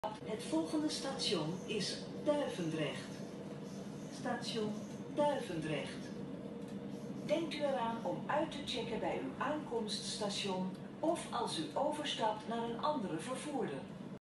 Het volgende station is Duivendrecht. Station Duivendrecht. Denkt u eraan om uit te checken bij uw aankomststation of als u overstapt naar een andere vervoerder.